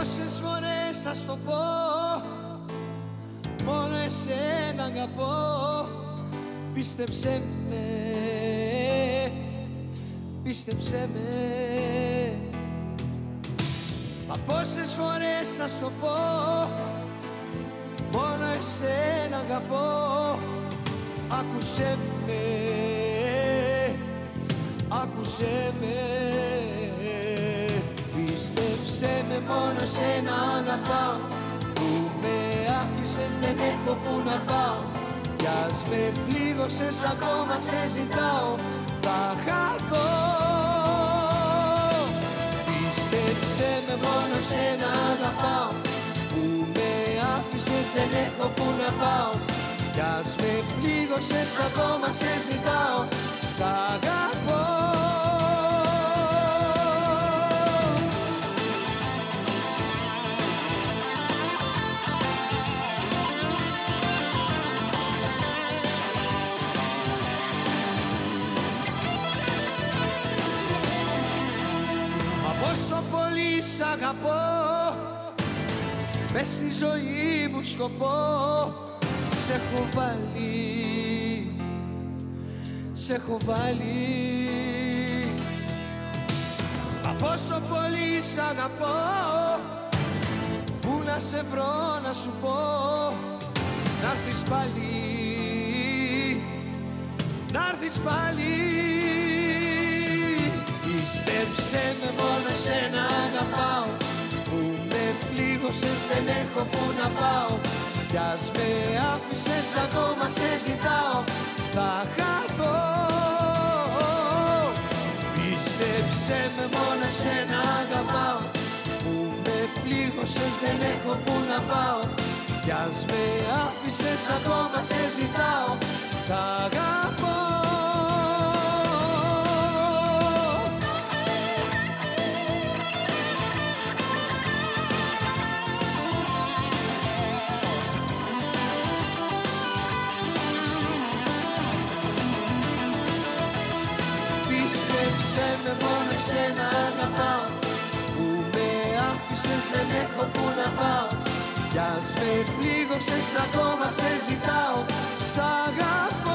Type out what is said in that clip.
Πόσες φορές θα στο πω, μόνο εσένα αγαπώ. Πίστεψέ με, πίστεψέ με. Μα πόσες φορές θα στο πω, μόνο εσένα αγαπώ. Άκουσέ με, άκουσέ με. Πίστεψέ με, μόνο εσένα αγαπάω. Που με άφησες δεν έχω που να πάω. Κι ας με πλήγωσες ακόμα σε ζητάω. Θα χαθώ. Πίστεψέ με, μόνο εσένα αγαπάω. Που με άφησες δεν έχω που να πάω. Κι ας με πλήγωσες ακόμα σε ζητάω. Σ' αγαπώ. Πόσο πολύ σ' αγαπώ, μες στη ζωή μου σκοπό. Σ' έχω βάλει, σ' έχω βάλει. Μα πόσο πολύ σ' αγαπώ, που να σε βρω να σου πω. Να'ρθεις πάλι, να'ρθεις πάλι. Πίστεψέ με, μόνο εσένα αγαπάω. Που με πλήγωσες δεν έχω που να πάω. Κι ας με άφησες ακόμα σε ζητάω. Θα χαθώ. Πίστεψέ με, μόνο εσένα αγαπάω. Που με πλήγωσες δεν έχω που να πάω. Κι ας με άφησες ακόμα σε ζητάω. Σ' αγαπώ. Πίστεψέ με, μόνο εσένα αγαπάω. Που με άφησες δεν έχω που να πάω. Κι ας με πλήγωσες ακόμα σε ζητάω. Σ' αγαπώ.